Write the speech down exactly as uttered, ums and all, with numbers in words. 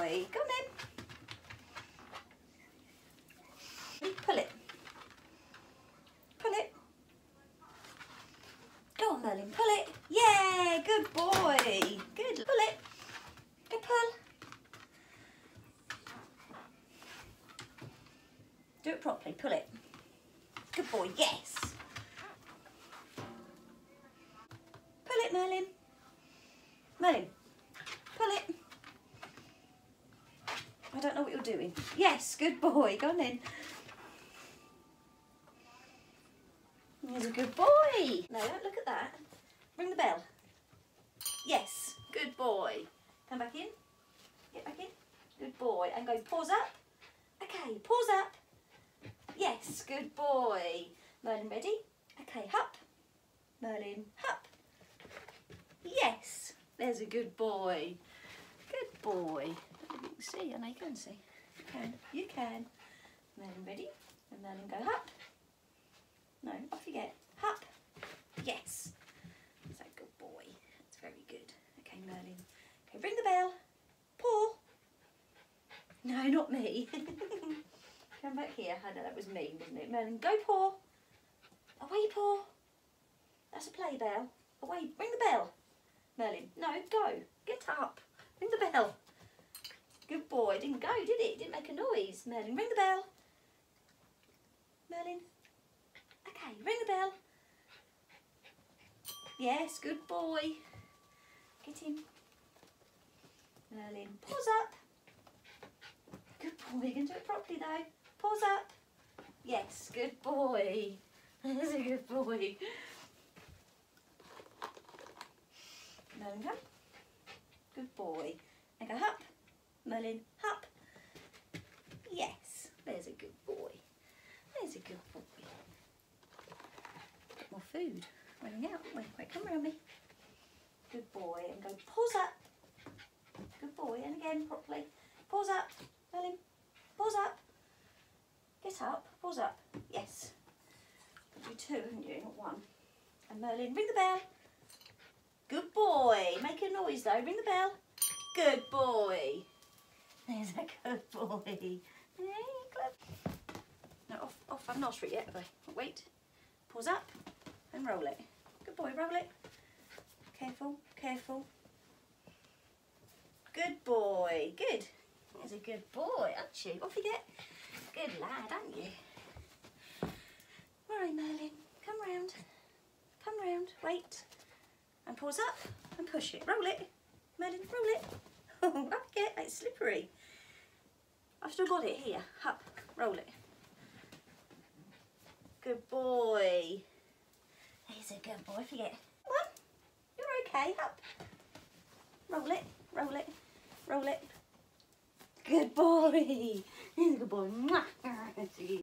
boy. Go on then. Pull it. Pull it. Go on, Merlin. Pull it. Yeah, good boy. Good. Pull it. Go pull. Do it properly. Pull it. Good boy. Yes. Pull it, Merlin. Merlin. Pull it. I don't know what you're doing. Yes, good boy. Go on then. He's a good boy. No, don't look at that. Ring the bell. Yes, good boy. Come back in. Get back in. Good boy. And go paws up. Okay, paws up. Yes, good boy. Merlin ready? Okay, hop. Merlin, hop. Yes, there's a good boy. Good boy. I don't know if you can see. I know you can see. You can. You can. Merlin ready? And Merlin go hop. No, off you get. Hop. Yes. That's a good boy. That's very good. Okay, Merlin. Okay, ring the bell. Paw. No, not me. Come back here. I know that was mean, wasn't it? Merlin, go paw. Away paw. That's a play bell. Away. Ring the bell. Merlin, no, go. Get up. Ring the bell. Good boy. Didn't go, did it? Didn't make a noise. Merlin, ring the bell. Merlin. Okay, ring the bell. Yes, good boy. Get him. Merlin, paws up. Good boy. You can do it properly though. Paws up. Yes, good boy. That's a good boy. Merlin, come. Good boy. And go hop. Merlin, hop. Yes, there's a good boy. There's a good boy. Got more food running out. Wait, wait, come around me. Good boy. And go paws up. Good boy. And again, properly. Paws up. Merlin, paws up. Get up. Paws up. Yes. You two, haven't you? Not one. And Merlin, ring the bell. Good boy. Make a noise though. Ring the bell. Good boy. There's a good boy. Hey, no, off, off. I've not it yet, have I? Wait. Pause up and roll it. Good boy. Roll it. Careful. Careful. Good boy. Good. There's a good boy, aren't you? Off you get. Good lad, aren't you? Right, Merlin. Come round. Come round. Wait. And pause up and push it. Roll it. Merlin, roll it. Oh, up you get. It's slippery. I've still got it here. Up. Roll it. Good boy. He's a good boy. Forget. Come on. You're okay. Up. Roll it. Roll it. Roll it. Good boy. He's a good boy.